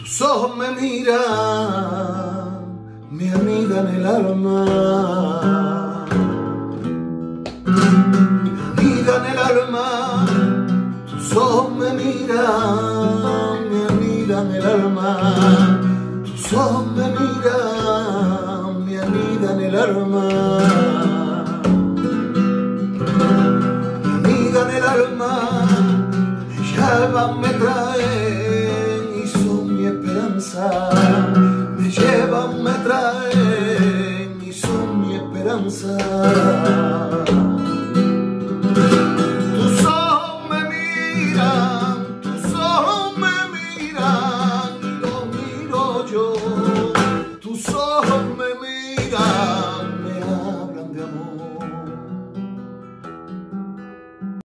tus ojos me miran, me anidan el alma, me anidan el alma, tus ojos me miran, me anidan el alma, tus ojos me miran, me anidan el alma, me anidan el alma, me llevan, me traen y son mi esperanza, me llevan, me traen y son mi esperanza.